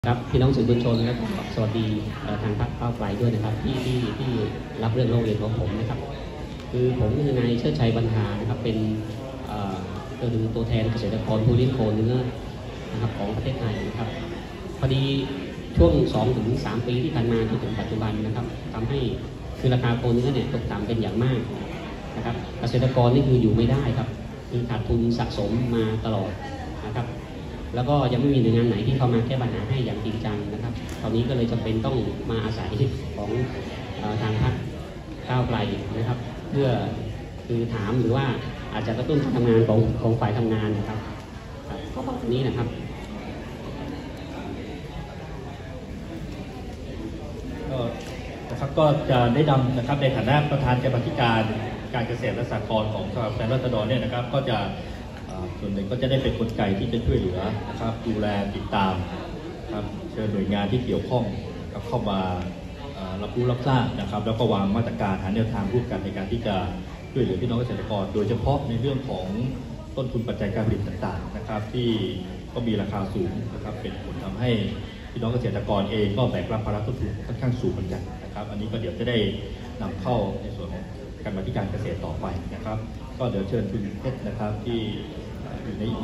ครับพี่น้องสื่อมวลชนและสวัสดีทางพรรคก้าวไกลด้วยนะครับที่รับเรื่องร้องเรียนของผมนะครับคือผมคือนายเชิดชัยบรรหานะครับเป็นตัวแทนเกษตรกรผู้เลี้ยงโคเนื้อนะครับของประเทศไทยนะครับพอดีช่วง 2-3 ปีที่ผ่านมาจนถึงปัจจุบันนะครับทำให้คือราคาโคเนื้อเนี่ยตกต่ำเป็นอย่างมากนะครับเกษตรกรนี่คืออยู่ไม่ได้ครับคือขาดทุนสะสมมาตลอดนะครับแล้วก็ยังไม่มีหน่วยงานไหนที่เข้ามาแก้ปัญหาให้อย่างจริงจังนะครับตอนนี้ก็เลยจำเป็นต้องมาอาศัยของทางพรรคก้าวไกลนะครับเพื่อคือถามหรือว่าอาจจะกระตุ้นการทำงานของฝ่ายทำงานนะครับก็ประมาณนี้นะครับก็จะได้นำนะครับในฐานะประธานกรรมาธิการการเกษตรและสหกรณ์ของสภาผู้แทนราษฎรเนี่ยนะครับก็จะส่วนหนึ่งก็จะได้เป็นกลไกที่จะช่วยเหลือนะครับดูแลติดตามครับเชิญหน่วยงานที่เกี่ยวข้องเข้ามารับรู้รับทราบนะครับแล้วก็วางมาตรการหาแนวทางร่วมกันในการที่จะช่วยเหลือพี่น้องเกษตรกรโดยเฉพาะในเรื่องของต้นทุนปัจจัยการผลิตต่างๆนะครับที่ก็มีราคาสูงนะครับเป็นผลทำให้พี่น้องเกษตรกรเองก็แบกรับภาระต้นทุนค่อนข้างสูงเหมือนกันนะครับอันนี้ก็เดี๋ยวจะได้นำเข้าในส่วนของกรรมาธิการเกษตรต่อไปนะครับก็เดี๋ยวเชิญคุณเพชรนะครับที่อยู่ใน